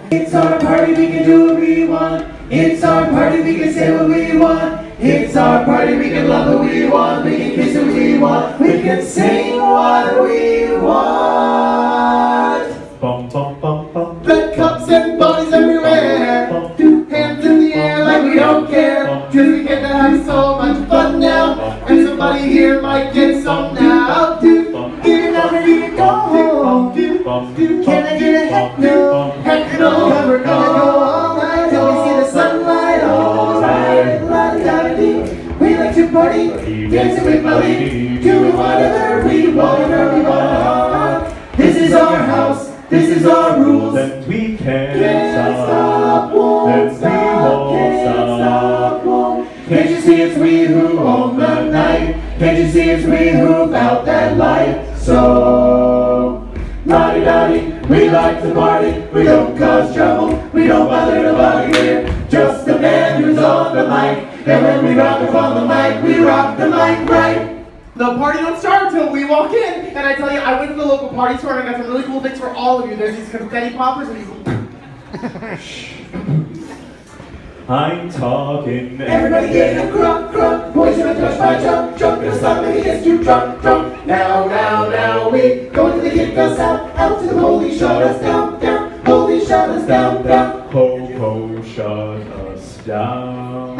It's our party, we can do what we want. It's our party, we can say what we want. It's our party, we can love what we want. We can kiss what we want. We can sing what we want. Bum, bum, bum, bum. Red cups and bodies everywhere. Two hands in the air like we don't care. Cause we get to have so much fun now. And somebody here might get some now. Get it ready to go home. Can I get a heck no? Heck no. Cause we're gonna go all night till we see the sunlight. All right, la-da-da-dee. We like to party, dancing with my lady, doing whatever we want. This is our house, this is our rules. And we can't stop, won't stop, Can't you see it's we who own the night? Can't you see it's we who felt that light? So, la-di-da-dee, we like to party. We don't cause trouble, we don't bother nobody here. Just the man who's on the mic. And when we rock up on the mic, we rock the mic right. The party don't start until we walk in. And I tell you, I went to the local party store and I got some really cool things for all of you. There's these confetti poppers and these... I'm talking. Everybody get a crunk, crunk. Boys are touched by jump, jump. Gonna stop if he gets too drunk, drunk. Now, we go to the kick us out to the holy shut us down, down. Holy shut us down, down. Ho, shut us down.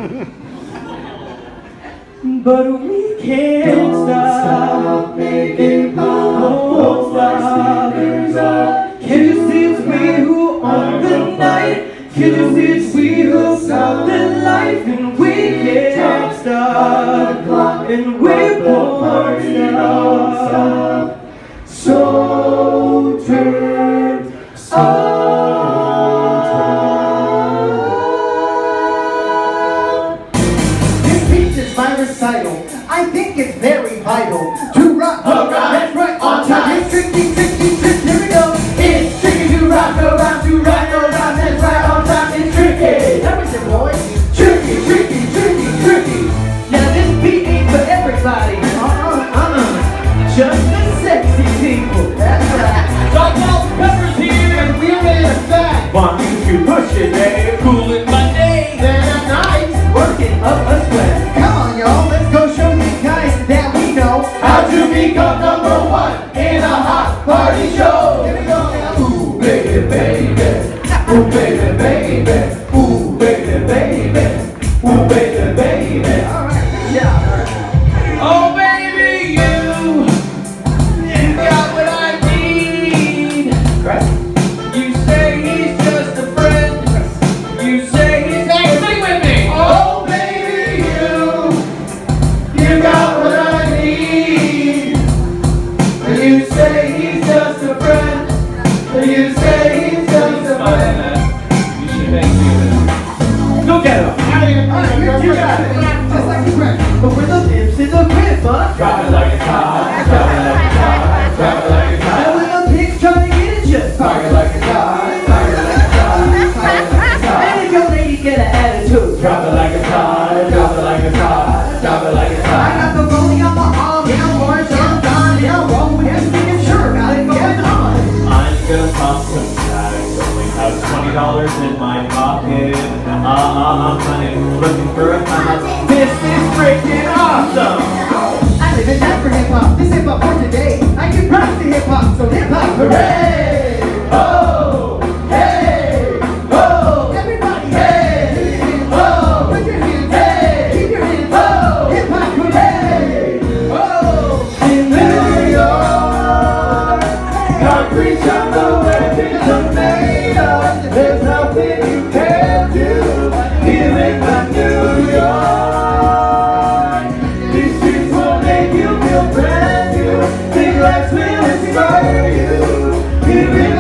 But we can't stop making won't stop. Can you see it's we who own the night? Can you see it's we who stop the life? And we can't stop. And we won't stop. So turn up. I think it's very vital to rock around. That's right, on time. It's tricky, tricky, tricky. Here we go. It's tricky to rock around, to rock around. That's right, on time. It's tricky. That was your boy. Tricky, tricky, tricky, tricky. Now this beat ain't for everybody. Just the sexy people. That's right. Salt Pepper's here, and we're in effect. One, two, push it, babe. Cool it Monday, then at night, working up a sweat. Come on, y'all, let's go show these guys that we know how to become #1 in a hot party show. Here we go now. Ooh, baby, baby. Ooh, baby, baby. Ooh, baby, baby. Ooh, baby, baby. All right, good job. All right. Oh, baby, you got what I need. Right. You say he's just a friend. You say he's... Hey, sing with me. Oh, baby, you got what I need. You say he's just a friend. You say he's just a friend. You should make music. Go get him. Alright, you got it. Just like a friend. But with the pips in the crib, huh? Drop it like a car. Drop it like a car. Drop it like a car. And when the pigs try to get at you, park it like a car. Park it like a car. Park it like a car. And if your lady get an attitude, Drop it like a car. Drop it like a car. Drop it like a car. I got the rolling on my arm, yeah, I'm orange, I'm done, yeah, I'm wrong with everything, I'm sure got it going on. I'm gonna pop some tags. Only have $20 in my pocket. I'm looking for a house. This is freaking awesome. I live in time for hip-hop, this hip-hop for today. I can rock the hip-hop, so hip-hop, hooray! Oh, hey, oh, everybody, hey, oh, put your hands, hey, keep your hands, oh, hip-hop, hooray! Oh, in New York, concrete jungle where things are made of. There's nothing you can't do here in my New York. These streets will make you feel brand new. Big lights will inspire you. Here in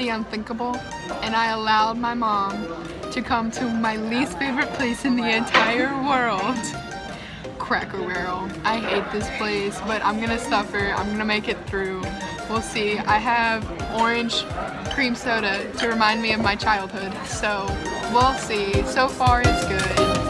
the unthinkable, and I allowed my mom to come to my least favorite place in the entire world. Cracker Barrel. I hate this place, but I'm gonna suffer. I'm gonna make it through. We'll see. I have orange cream soda to remind me of my childhood, so we'll see. So far it's good.